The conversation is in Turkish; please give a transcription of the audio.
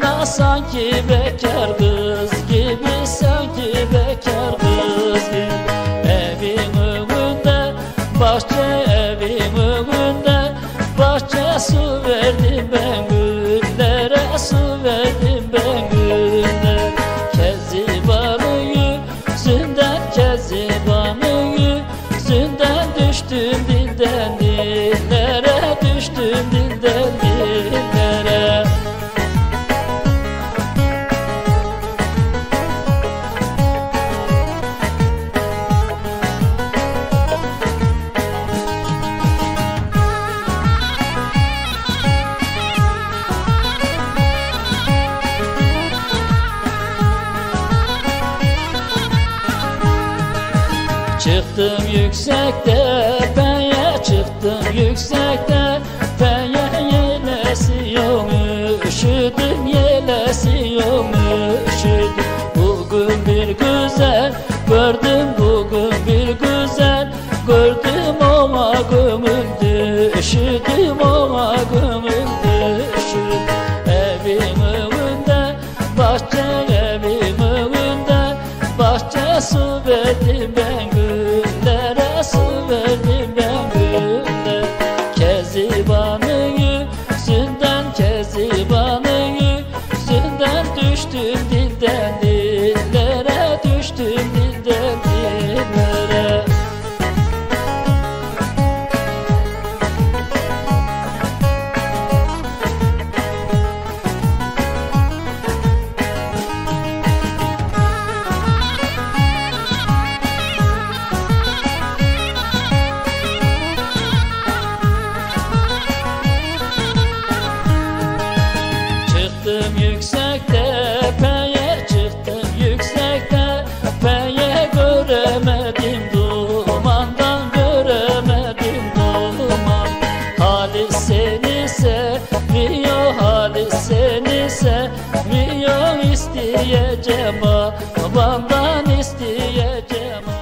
da sanki bekar kız gibi, sanki bekar kız gibi. Evin önünde bahçe, evin önünde bahçe, su verdim ben güllere, su verdim ben güllere. Keziban'ın yüzünden, Keziban'ın yüzünden düştüm dilden dillere, düştüm dilden dillere. Çıktım yüksekte tepeye, çıktım yüksekte tepeye, yelesiyorum üşüdüm, yelesiyorum üşüdüm. Bugün bir güzel gördüm, bugün bir güzel gördüm, ama gönül üşüdüm, ama gönül üşüdüm. Evin önünde bahçe, evin önünde bahçe, su verdim ben güllere, su verdim ben güllere. Keziban'ın yüzünden, Keziban'ın yüzünden düştüm dilden dillere, düştüm dilden dillere. Çıktım yüksek tepeye, çıktım yüksek tepeye, göremedim dumandan, göremedim duman. Halis seni seviyor, Halis seni seviyor, isteyeceğim, babandan isteyeceğim.